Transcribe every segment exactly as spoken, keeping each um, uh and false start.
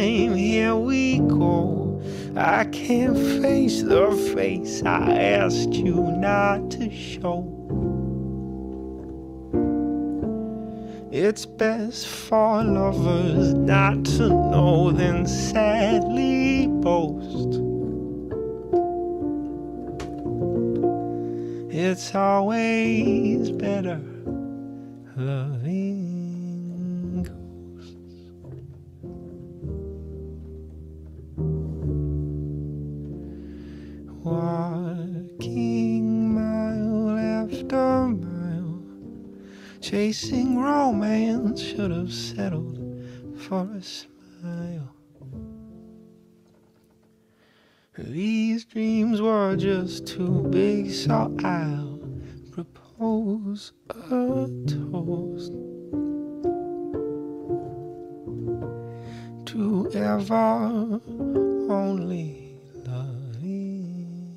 time, here we go. I can't face the face I asked you not to show. It's best for lovers not to know, then sadly boast. It's always better loving ghosts. Walking mile after mile, chasing romance, should have settled for a smile. These dreams were just too big, so I'll propose a toast to ever only loving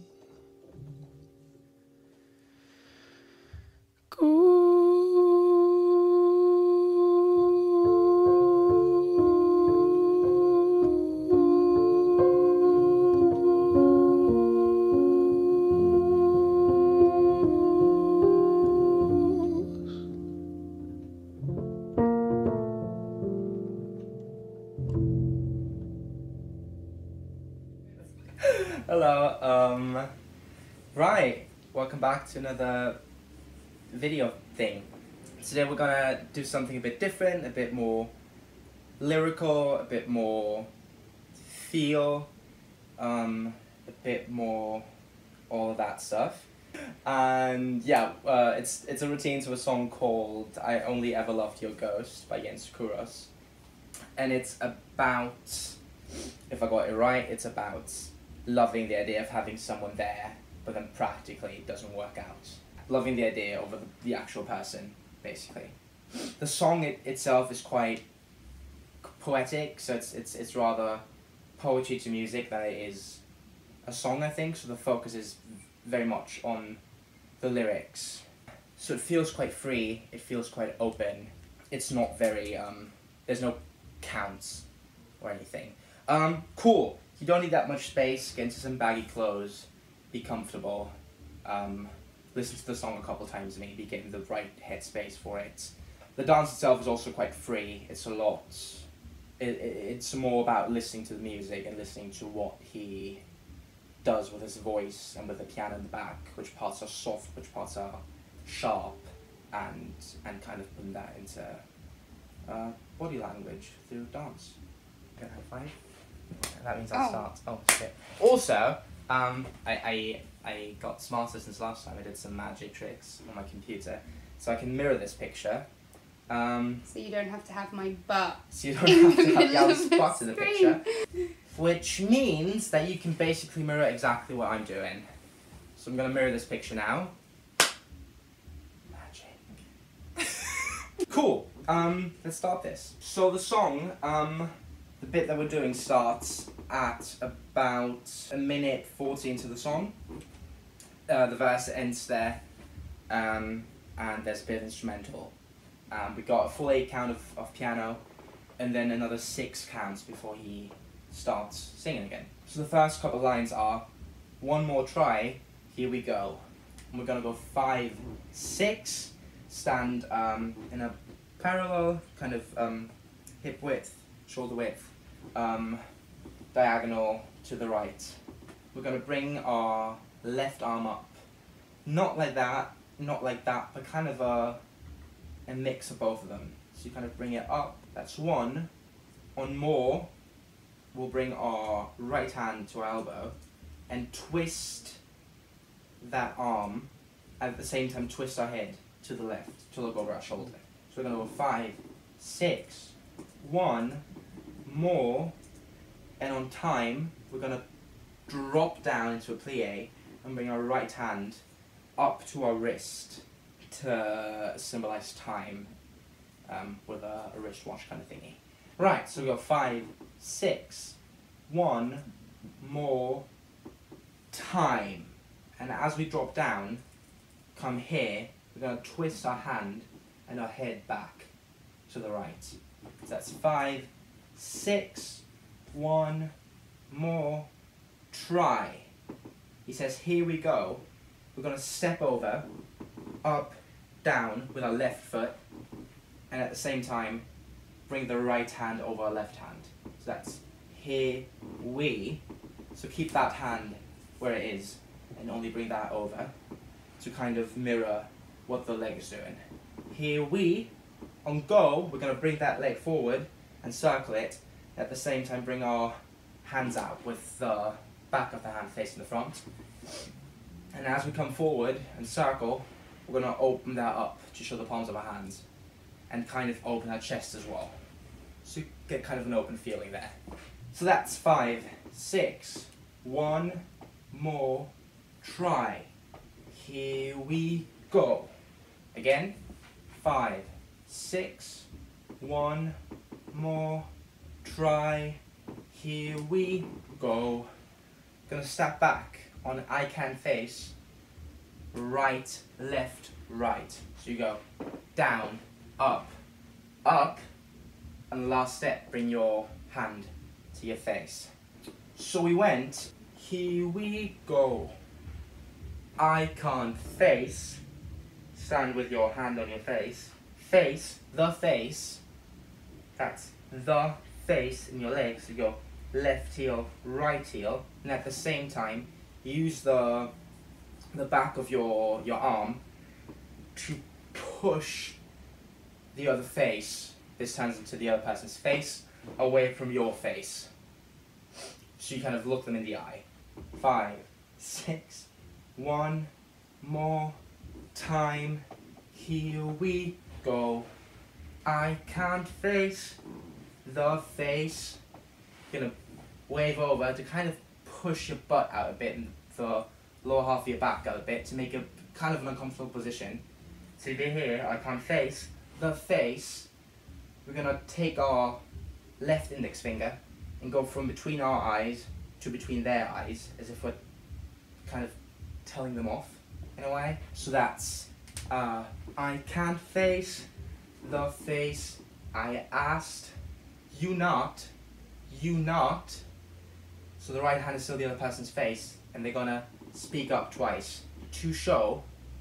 Hello, um, right, welcome back to another video thing. Today we're gonna do something a bit different, a bit more lyrical, a bit more feel, um, a bit more all of that stuff. And yeah, uh, it's, it's a routine to a song called I Only Ever Loved Your Ghost by Jens Kuros. And it's about, if I got it right, it's about loving the idea of having someone there, but then practically it doesn't work out. Loving the idea over the, the actual person, basically. The song it, itself is quite poetic, so it's, it's, it's rather poetry to music than it is a song, I think, so the focus is very much on the lyrics. So it feels quite free, it feels quite open. It's not very, um, there's no counts or anything. Um, cool. You don't need that much space, get into some baggy clothes, be comfortable, um, listen to the song a couple times maybe, get in the right headspace for it. The dance itself is also quite free, it's a lot, it, it, it's more about listening to the music and listening to what he does with his voice and with the piano in the back, which parts are soft, which parts are sharp, and, and kind of putting that into uh, body language through dance. Can I high five? That means I'll Oh. start. Oh shit. Also, um, I, I I got smarter since last time. I did some magic tricks on my computer, so I can mirror this picture. Um, So you don't have to have my butt. so you don't have to have middle Yal's of the butt in the screen. picture, which means that you can basically mirror exactly what I'm doing. So I'm gonna mirror this picture now. Magic. Cool. Um, let's start this. So the song, um. the bit that we're doing starts at about a minute forty into the song. Uh, the verse ends there, um, and there's a bit of instrumental. Um, we got a full eight count of, of piano, and then another six counts before he starts singing again. So the first couple lines are, one more try, here we go. And we're gonna go five, six, stand um, in a parallel kind of um, hip width, shoulder width, um, diagonal to the right. We're going to bring our left arm up, not like that, not like that, but kind of a, a mix of both of them. So you kind of bring it up, that's one. On more, we'll bring our right hand to our elbow and twist that arm, at the same time twist our head to the left to look over our shoulder. So we're going to go five, six, one, more, and on time we're going to drop down into a plie and bring our right hand up to our wrist to symbolize time, um, with a, a wristwatch kind of thingy. Right, so we go five, six, one, more, time. And as we drop down, come here, we're going to twist our hand and our head back to the right. So that's five, six, one more try. He says, here we go. We're going to step over, up, down with our left foot, and at the same time, bring the right hand over our left hand. So that's here we. So keep that hand where it is, and only bring that over to kind of mirror what the leg is doing. Here we. On go, we're going to bring that leg forward and circle it. At the same time, bring our hands out with the back of the hand facing the front. And as we come forward and circle, we're going to open that up to show the palms of our hands and kind of open our chest as well. So you get kind of an open feeling there. So that's five, six, one more try. Here we go. Again, five, six, one more try. Here we go. Gonna step back on I can face, right, left, right. So you go down, up, up, and the last step, bring your hand to your face. So we went, here we go. I can't face, stand with your hand on your face, face, the face, that's the face in your legs, so you go left heel, right heel, and at the same time, use the the back of your, your arm to push the other face, this turns into the other person's face, away from your face. So you kind of look them in the eye. Five, six, one more time, here we go. I can't face the face. Gonna wave over to kind of push your butt out a bit and the lower half of your back out a bit to make a kind of an uncomfortable position. So you're here, I can't face the face. We're gonna take our left index finger and go from between our eyes to between their eyes, as if we're kind of telling them off in a way. So that's uh, I can't face the face I asked you not, you not. So the right hand is still the other person's face, and they're gonna speak up twice to show.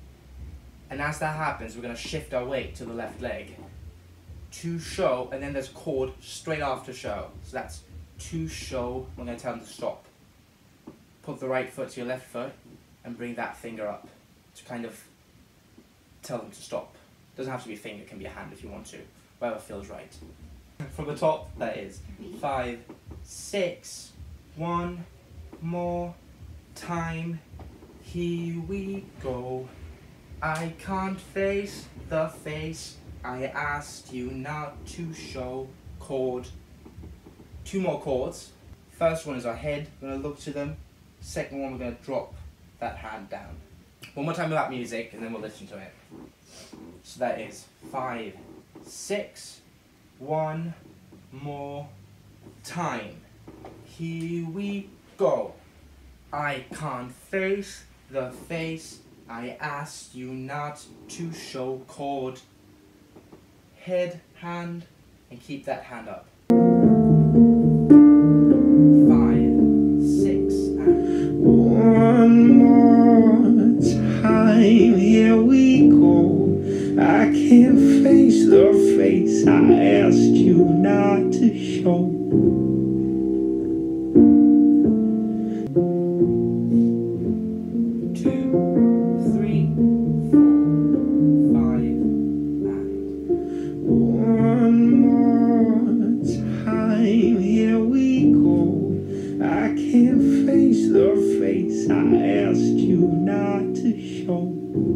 And as that happens, we're gonna shift our weight to the left leg. To show, and then there's chord straight after show. So that's to show. We're gonna tell them to stop. Put the right foot to your left foot and bring that finger up to kind of tell them to stop. Doesn't have to be a finger, it can be a hand if you want to. Whatever feels right. From the top, that is five, six, one more time. Here we go. I can't face the face I asked you not to show. Chord. Two more chords. First one is our head. We're going to look to them. Second one, we're going to drop that hand down. One more time with that music, and then we'll listen to it. So that is five, six, one more time. Here we go. I can't face the face I asked you not to show. Chord. Head, hand, and keep that hand up. Five, six, and one more time, here we go. I can't face the face I asked you not to show. The face I asked you not to show.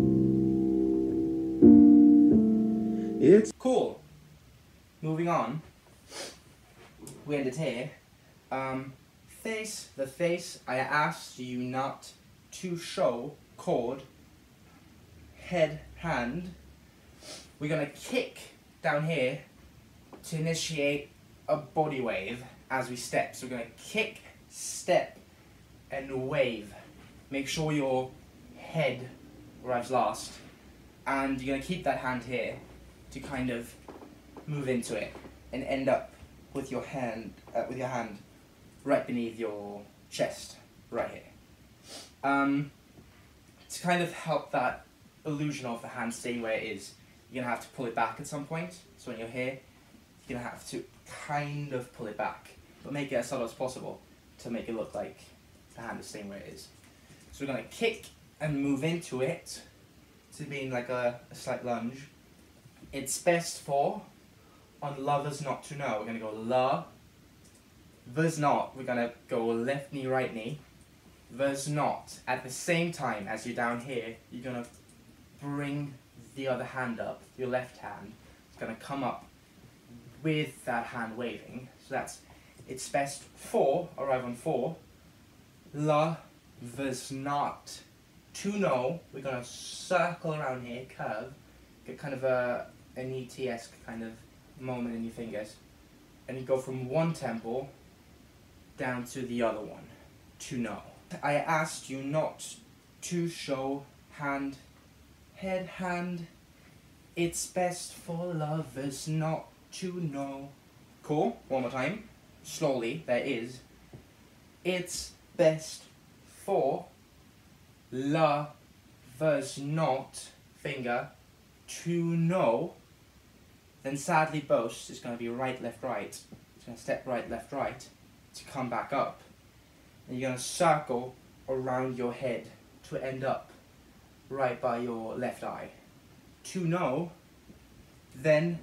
It's cool. Moving on. We ended here. Um, face, the face I asked you not to show. Chord. Head, hand. We're gonna kick down here to initiate a body wave as we step. So we're gonna kick, step, and wave. Make sure your head arrives last, and you're going to keep that hand here to kind of move into it and end up with your hand uh, with your hand right beneath your chest, right here. Um, to kind of help that illusion of the hand staying where it is, you're going to have to pull it back at some point. So when you're here, you're going to have to kind of pull it back, but make it as subtle as possible to make it look like the hand is staying where it is. So we're going to kick and move into it to being like a, a slight lunge. It's best for, on lovers not to know, we're going to go la, vers not, we're going to go left knee, right knee, vers not. At the same time as you're down here, you're going to bring the other hand up, your left hand. It's going to come up with that hand waving. So that's, it's best for, arrive on four, la, vers not. To know, we're going to circle around here, curve, get kind of a, an E T-esque kind of moment in your fingers. And you go from one temple down to the other one, to know. I asked you not to show hand, head, hand. It's best for lovers not to know. Cool, one more time. Slowly, there is. It's best for lovers not, finger, to know. Then sadly boast is going to be right, left, right. It's going to step right, left, right to come back up. And you're going to circle around your head to end up right by your left eye. To know, then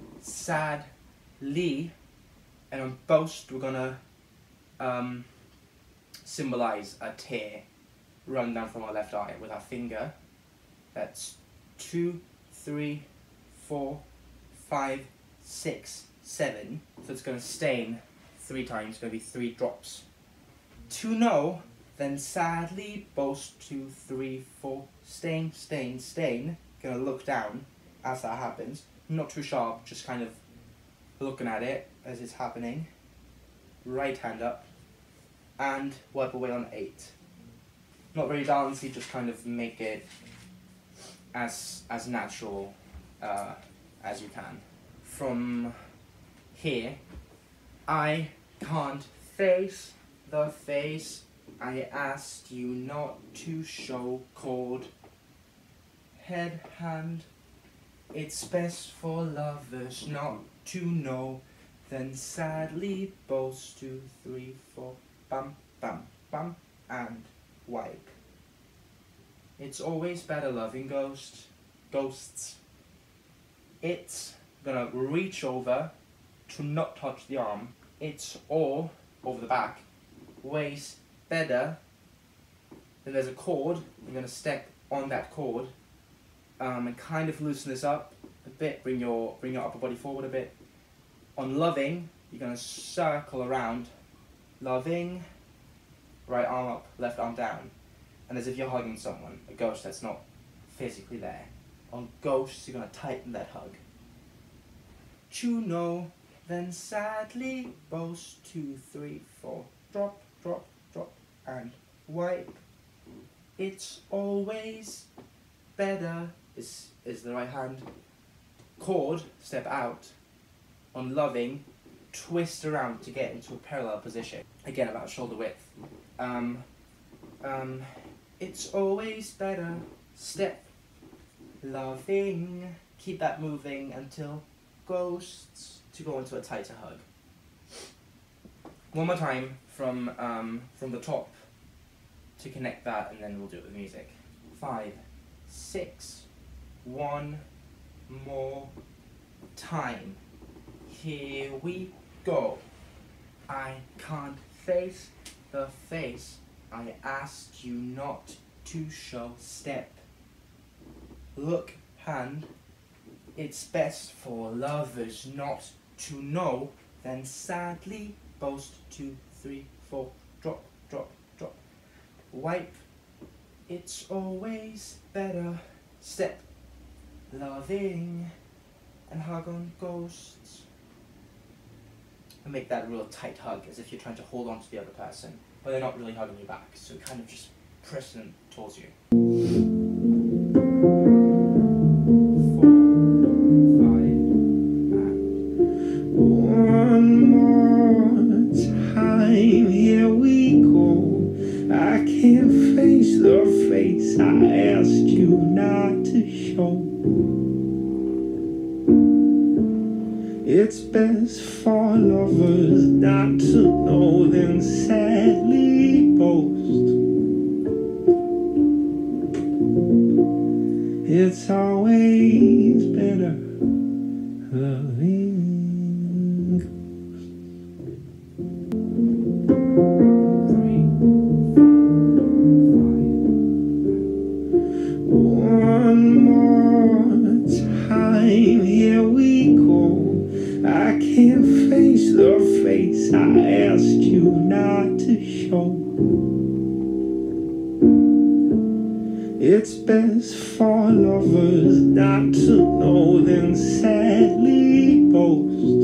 sadly, and on boast we're going to um, symbolize a tear run down from our left eye with our finger. That's two, three, four, five, six, seven. So it's going to stain three times, it's going to be three drops. To know, then sadly, boast, two, three, four, stain, stain, stain. Going to look down as that happens. Not too sharp, just kind of looking at it as it's happening. Right hand up. And wipe away on eight. Not very dancey, just kind of make it as as natural uh, as you can. From here, I can't face the face I asked you not to show. Chord, head, hand. It's best for lovers not to know. Then sadly boast, two, three, four, bam, bam, bam, and wipe. It's always better loving ghost, ghosts. It's gonna reach over to not touch the arm. It's all over the back. Waist better. Then there's a chord. You're gonna step on that chord um, and kind of loosen this up a bit. Bring your bring your upper body forward a bit. On loving, you're gonna circle around. Loving. Right arm up, left arm down. And as if you're hugging someone, a ghost that's not physically there. On ghosts, you're going to tighten that hug. To know, then sadly boast, two, three, four, drop, drop, drop, and wipe. It's always better, is, is the right hand. Chord, step out. On loving, twist around to get into a parallel position. Again, about shoulder width. Um, um, it's always better, step, loving, keep that moving until ghosts, to go into a tighter hug. One more time from, um, from the top to connect that, and then we'll do it with music. Five, six, one more time. Here we go. I can't face the face I asked you not to show. Step, look, hand. It's best for lovers not to know. Then sadly boast, two, three, four, drop, drop, drop. Wipe. It's always better. Step, loving, and hug on ghosts. And make that real tight hug, as if you're trying to hold on to the other person, but they're not really hugging you back, so kind of just pressing them towards you. Four, five, and one more time, here we face I asked you not to show. It's best for lovers not to know, then sadly boast. It's always better loving ghosts. Three, One more time, here we go. I can't face the face I asked you not to show. It's best for lovers not to know, then sadly boast.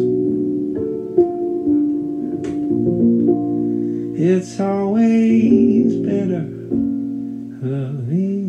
It's always better loving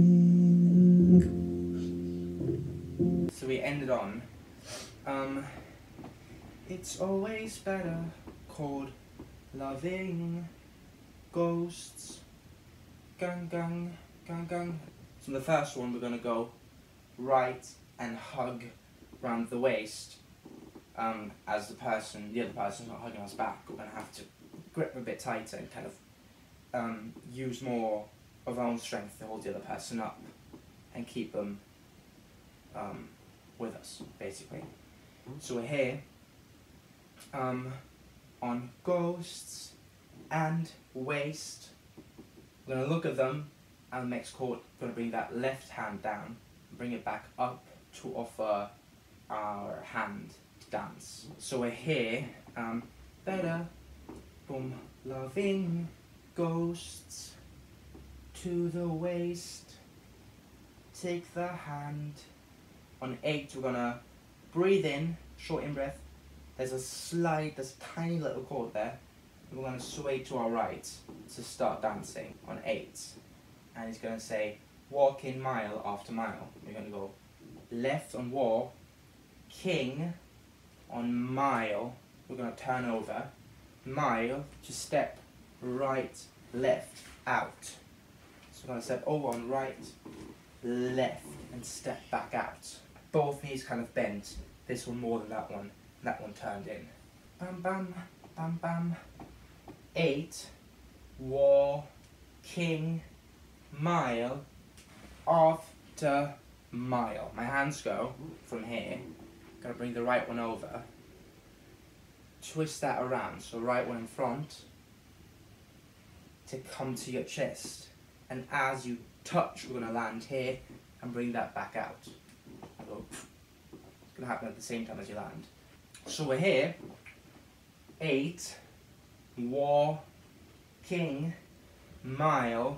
ghosts. So we ended on, um, it's always better called loving ghosts. Gang, gang, gang, gang. So in the first one, we're going to go right and hug round the waist. Um, as the person, the other person's not hugging us back, we're going to have to grip a bit tighter and kind of um, use more of our own strength to hold the other person up and keep them um, with us, basically. So we're here um, on ghosts and waist. We're going to look at them, and the next chord, we're going to bring that left hand down, bring it back up to offer our hand to dance. So we're here, um, better, boom, loving ghosts, to the waist, take the hand. On eight, we're going to breathe in, short in breath. There's a slide, there's a tiny little chord there. We're going to sway to our right to start dancing on eight. And he's going to say, walk in mile after mile. We're going to go left on walk, king on mile. We're going to turn over, mile to step right, left, out. So we're going to step over on right, left, and step back out. Both knees kind of bent. This one more than that one. That one turned in. Bam, bam, bam, bam. Eight, war, king, mile, after mile. My hands go from here. Gonna bring the right one over. Twist that around. So right one in front to come to your chest. And as you touch, we're gonna land here and bring that back out. So it's gonna happen at the same time as you land. So we're here. Eight, war, king, mile,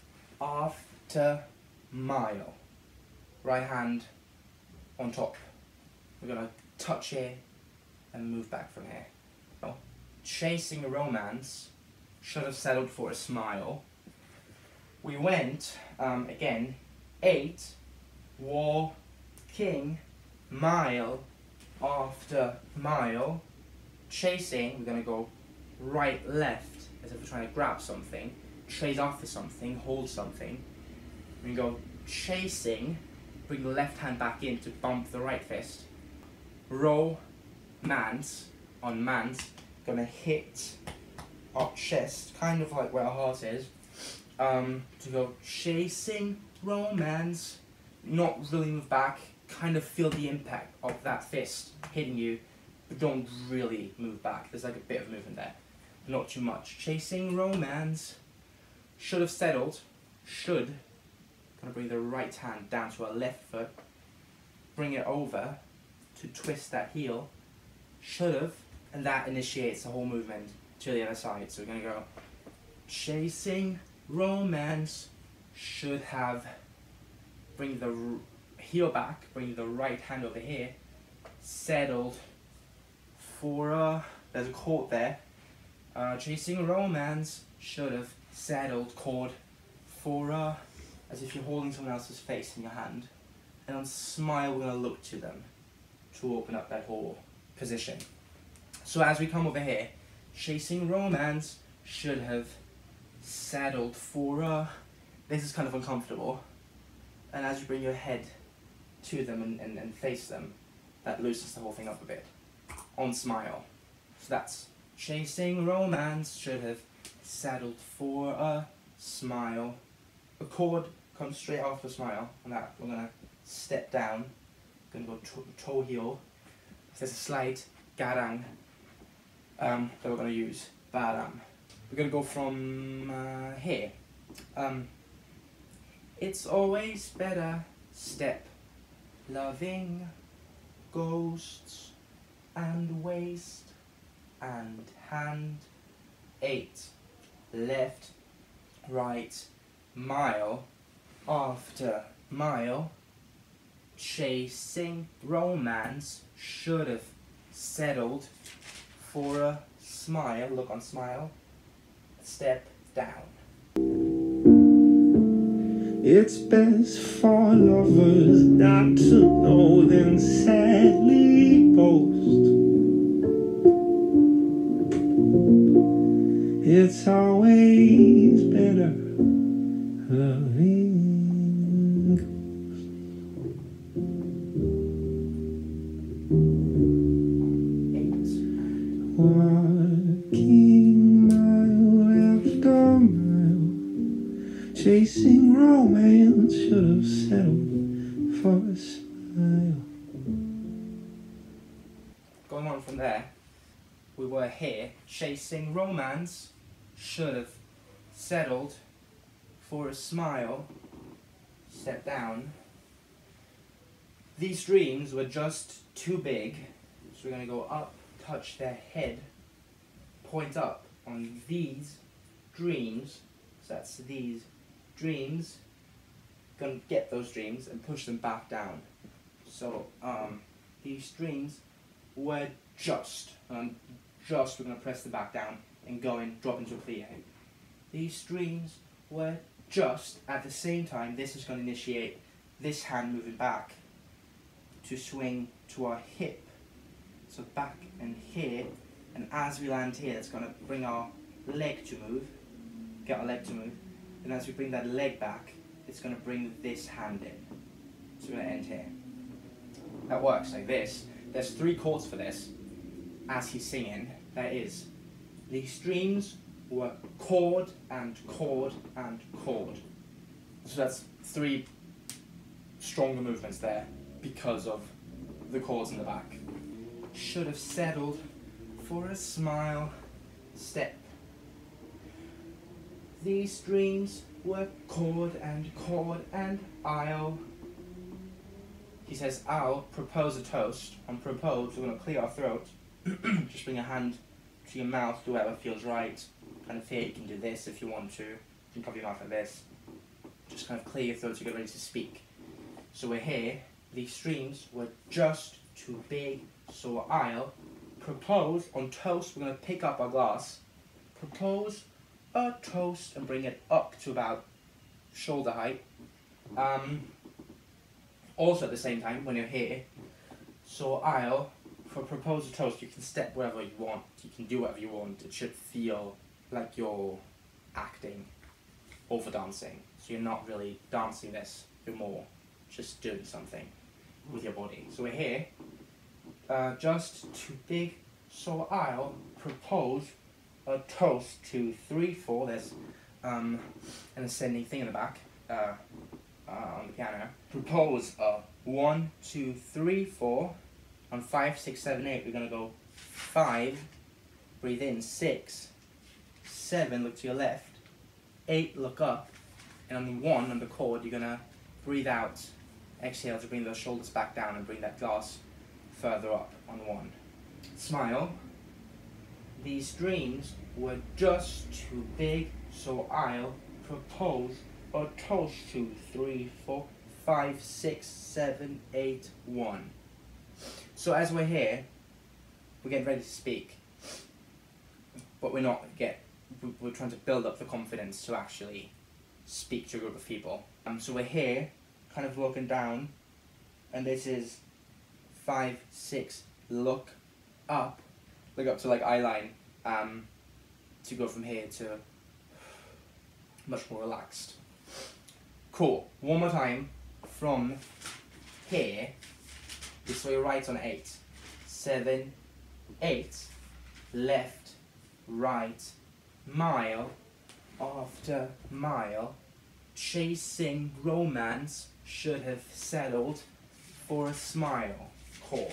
after mile. Right hand on top. We're going to touch here and move back from here. Oh. Chasing a romance, should have settled for a smile. We went, um, again, eight, war, king, mile, after mile. Chasing, we're going to go right, left, as if we're trying to grab something. Chase after something, hold something. We go chasing, bring the left hand back in to bump the right fist. Row, mans, on mans, gonna hit our chest, kind of like where our heart is. Um, to go chasing, romance, not really move back, kind of feel the impact of that fist hitting you, but don't really move back. There's like a bit of movement there, not too much. Chasing, romance. Should have settled, should, gonna bring the right hand down to our left foot, bring it over to twist that heel, should have, and that initiates the whole movement to the other side. So we're gonna go chasing, romance, should have, bring the heel back, bring the right hand over here, settled for a, there's a chord there, uh, chasing romance, should have, settled chord for a, as if you're holding someone else's face in your hand, and on smile we're going to look to them to open up that whole position. So as we come over here, chasing romance, should have, settled for a, this is kind of uncomfortable. And as you bring your head to them and, and, and face them, that loosens the whole thing up a bit. On smile. So that's chasing romance, should have settled for a smile. The chord comes straight after smile, and that we're gonna step down. Gonna go to toe heel. There's a slight garang um, that we're gonna use. Baram. We're gonna go from uh, here. Um, it's always better step loving ghosts and waist and hand eight left right mile after mile chasing romance should have settled for a smile. Look on smile. Step down. It's best for lovers not to know, then sadly boast. It's always better loving Eight. walking mile after mile, chasing romance should have settled for a smile. Going on from there, we were here, chasing romance, should have settled for a smile, step down. These dreams were just too big, so we're going to go up, touch their head, point up on these dreams, so that's these dreams, going to get those dreams and push them back down. So um, these dreams were just, um, just we're going to press them back down and go in, drop into a plie. These streams were just, at the same time, this is going to initiate this hand moving back to swing to our hip. So back and here, and as we land here, it's going to bring our leg to move, get our leg to move, and as we bring that leg back, it's going to bring this hand in. So we're going to end here. That works like this. There's three chords for this. As he's singing, there is these streams were chord and chord and chord. So that's three stronger movements there because of the chords in the back. Should have settled for a smile, step. These streams were chord and chord and I'll. He says, I'll propose a toast. On propose, we're going to clear our throat. Just bring a hand to your mouth, do whatever feels right. Kind of here, you can do this if you want to. You can cover your mouth like this. Just kind of clear your throat so you get ready to speak. So we're here. These streams were just too big, so I'll propose. On toast, we're going to pick up our glass. Propose a toast and bring it up to about shoulder height. Um, also at the same time, when you're here, so I'll, for propose a toast, you can step wherever you want. You can do whatever you want. It should feel like you're acting over dancing. So you're not really dancing this, you're more just doing something with your body. So we're here, uh, just too big, so I'll propose a toast to three, four. There's um, an ascending thing in the back uh, uh, on the piano. Propose a one, two, three, four. On five, six, seven, eight, we're gonna go five, breathe in, six, seven, look to your left, eight, look up, and on the one, on the chord, you're gonna breathe out, exhale to bring those shoulders back down and bring that glass further up on the one. Smile. These dreams were just too big, so I'll propose a toast to three, four, five, six, seven, eight, one. So as we're here, we're getting ready to speak, but we're not get. We're trying to build up the confidence to actually speak to a group of people. Um, so we're here, kind of looking down, and this is five, six, look up, look up to like eye line, um, to go from here to much more relaxed. Cool. One more time. From here, this way right on eight. Seven, eight, left, right, mile after mile. Chasing romance should have settled for a smile chord.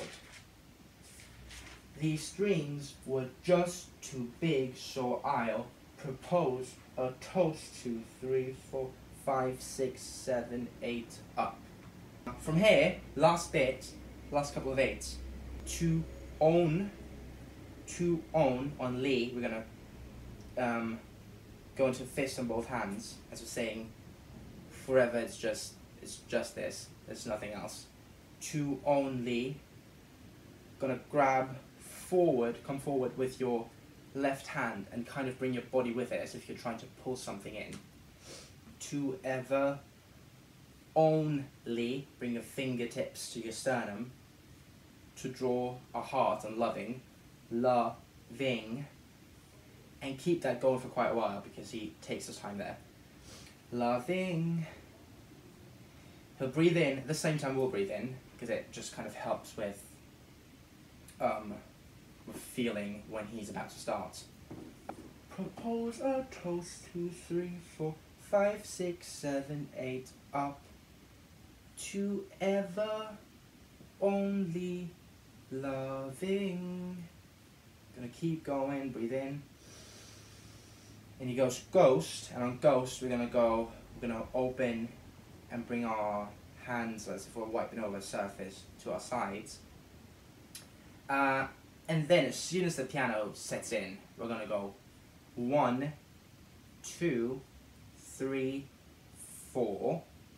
These strings were just too big, so I'll propose a toast to three, four, five, six, seven, eight, up. From here, last bit, last couple of eights. To own, to own on Lee, we're gonna um, go into fist on both hands, as we're saying, forever it's just, it's just this, there's nothing else. To own Lee, gonna grab forward, come forward with your left hand and kind of bring your body with it as if you're trying to pull something in. To ever, only, bring your fingertips to your sternum. To draw a heart on loving, loving, and keep that going for quite a while because he takes his time there. Loving. He'll breathe in at the same time we'll breathe in because it just kind of helps with um, with feeling when he's about to start. Propose a toast, two, three, four, five, six, seven, eight, up. To ever, only, loving. Gonna keep going, breathe in. And he goes ghost, and on ghost we're gonna go, we're gonna open and bring our hands as if we're wiping over the surface to our sides. Uh, and then as soon as the piano sets in, we're gonna go one, two, three, four.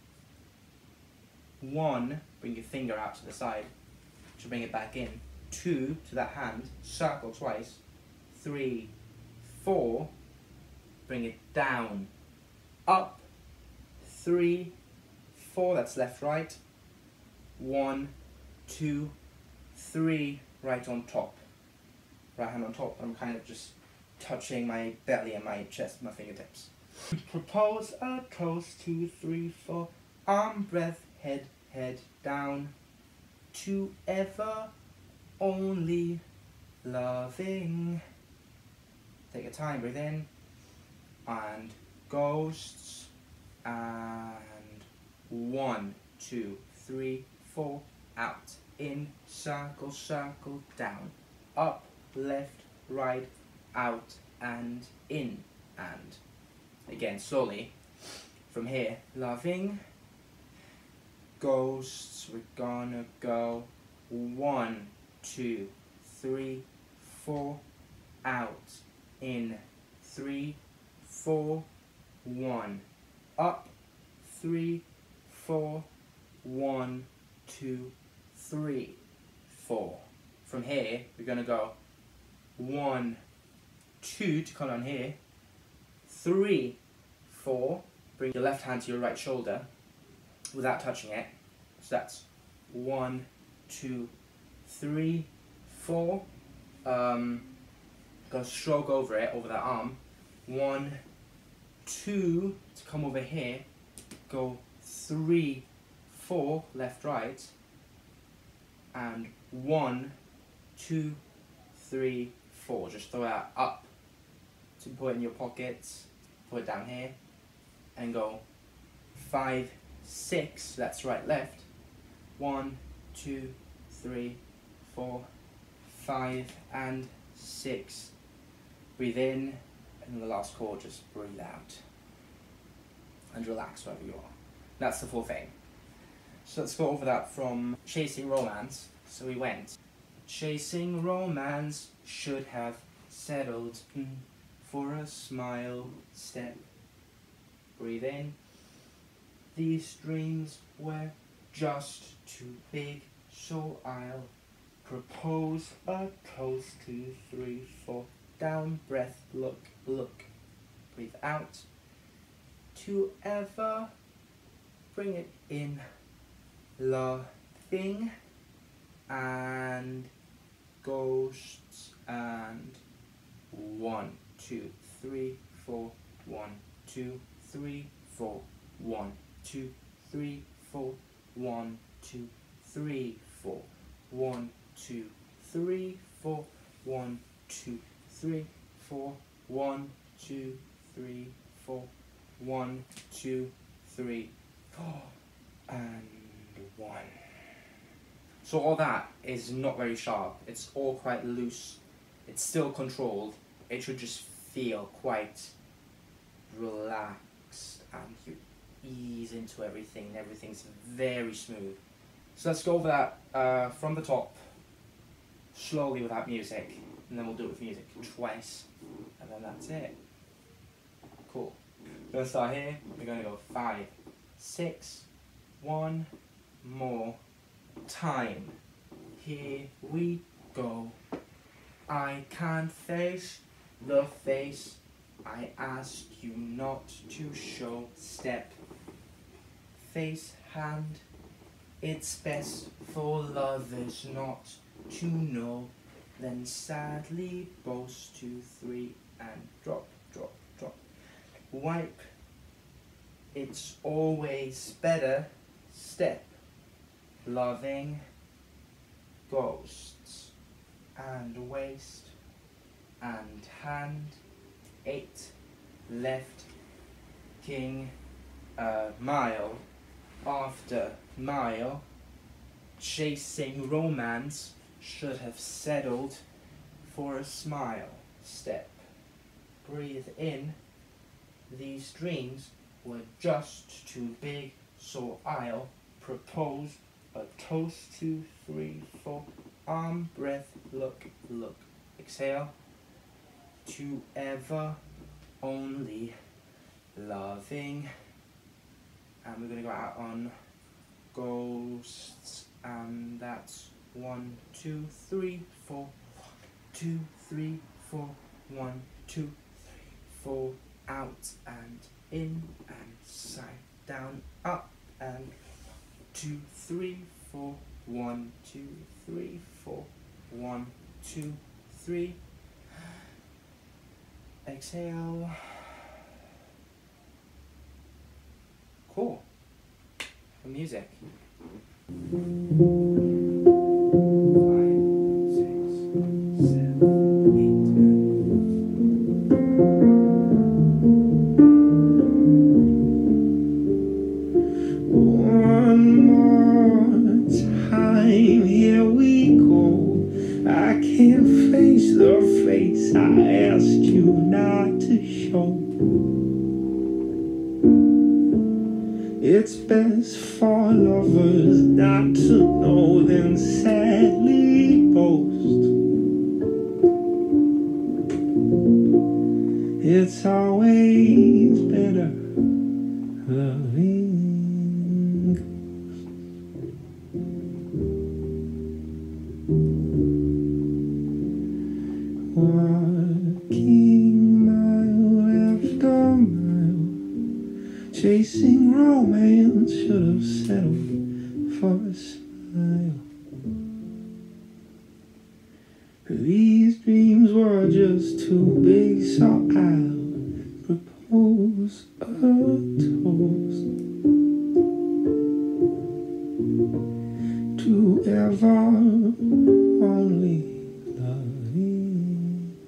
One, bring your finger out to the side to bring it back in. Two, to that hand, circle twice. Three, four, bring it down. Up, three, four, that's left, right. One, two, three, right on top. Right hand on top, I'm kind of just touching my belly and my chest with my fingertips. Propose a toast, two, three, four, arm, breath, head, head down. To ever, only, loving. Take your time, breathe in. And ghosts. And one, two, three, four, out. In, circle, circle, down. Up, left, right, out, and in, and. Again, slowly. From here, loving. Ghosts, we're gonna go one, two, three, four, out, in, three, four, one, up, three, four, one, two, three, four. From here, we're gonna go one, two to come down here, three, four, bring your left hand to your right shoulder without touching it. So that's one, two, three, four. Um, go stroke over it, over that arm. One, two, to come over here. Go three, four, left, right. And one, two, three, four. Just throw that up to put it in your pockets. Put it down here. And go five, six, that's right, left. One, two, three, four, five, and six. Breathe in, and the last chord, just breathe out. And relax wherever you are. That's the full thing. So let's go over that from Chasing Romance. So we went. Chasing romance should have settled for a smile step. Breathe in. These strings were just too big, so I'll propose a toast. Two, three, four. Down, breath, look, look. Breathe out. To ever bring it in. Loving. And ghosts. And one, two, three, four. One, two, three, four. One, two, three, four. One, two, three, four. One, two, three, four. One, two, three, four. One, two, three, four. One, two, three, four. And one. So all that is not very sharp. It's all quite loose. It's still controlled. It should just feel quite relaxed and you ease into everything. Everything's very smooth. So let's go over that uh, from the top, slowly without music, and then we'll do it with music twice, and then that's it. Cool. We're gonna start here. We're gonna go five, six, one more time. Here we go. I can't face the face I asked you not to show. Step, face, hand. It's best for lovers not to know. Then sadly boast two, three, and drop, drop, drop. Wipe. It's always better. Step, loving, ghosts, and waist, and hand. Eight, left, king, a mile, after mile, chasing romance, should have settled for a smile. Step, breathe in, these dreams were just too big, so I'll propose a toast, two, three, four, arm, breath, look, look, exhale, to ever only loving, and we're gonna go out on ghosts, and that's one, two, three, four, one, two, three, four, one, two, three, four, out and in and side, down, up, and two, three, four, one, two, three, four, one, two, three, exhale. Cool. The music. Five, six, seven, eight. One more time, here we go. I can't face the face I asked you not to show. It's best for lovers not to know, then sadly boast. It's always better loving. Walking mile after mile, chasing romance, should have settled for a smile. These dreams were just too big, so I'll propose a toast to ever only loving.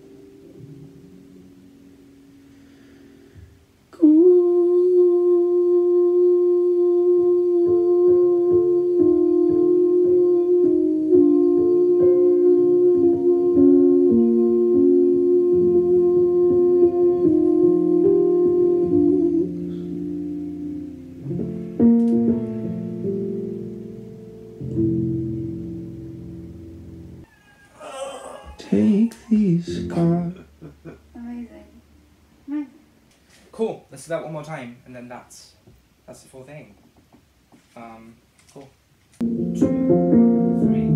Take these scars. Amazing. Amazing. Cool. Let's do that one more time, and then that's that's the full thing. Um, cool. Two, three.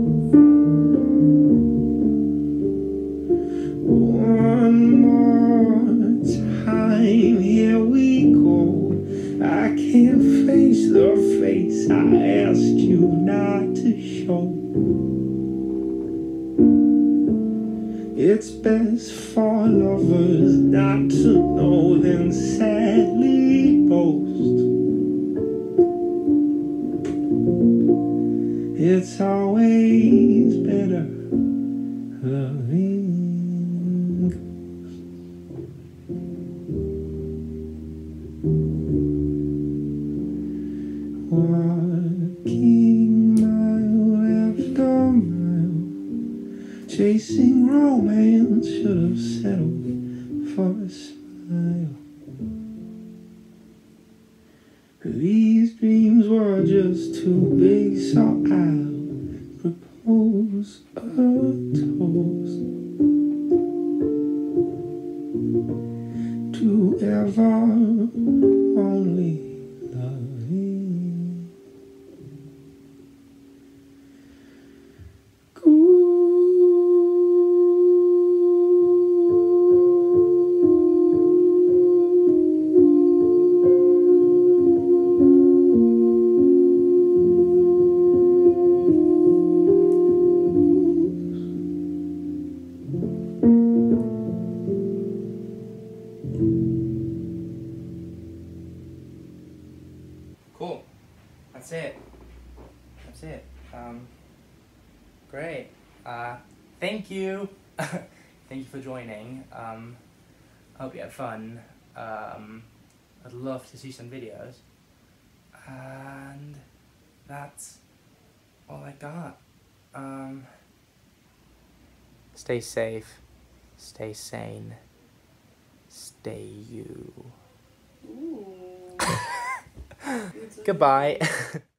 One more time, here we go. I can't face the face I asked you not to show. It's best for lovers not to know, then sadly boast. it's always better loving ghosts. Walking mile after mile, chasing romance, should have settled for a smile. These dreams were just too big, so I'll propose a toast to ever only loving Cool. That's it. That's it. Um, great. Uh, thank you. Thank you for joining. Um, I hope you had fun. Um, I'd love to see some videos. And that's all I got. Um, stay safe. Stay sane. Stay you. Ooh. Goodbye.